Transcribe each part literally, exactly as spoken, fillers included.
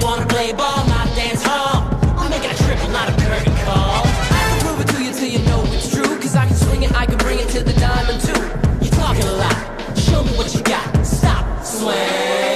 wanna play ball, not dance hall. I'm making a triple, not a curtain call. I can prove it to you till you know it's true, cause I can swing it, I can bring it to the diamond too. You're talking a lot, show me what you got. Stop, swing.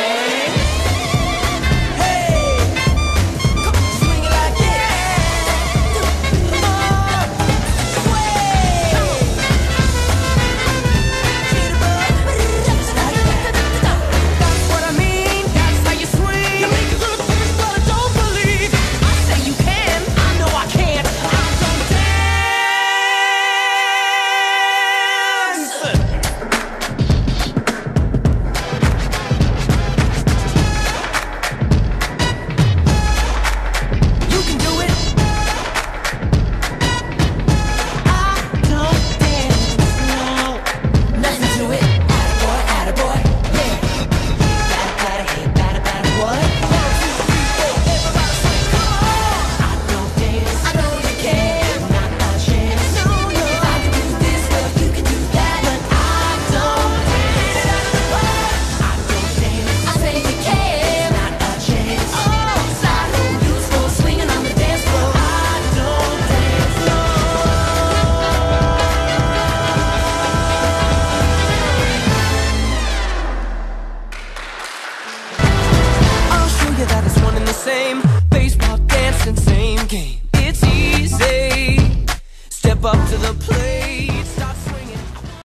That is one and the same. Baseball, dancing, same game. It's easy. Step up to the plate.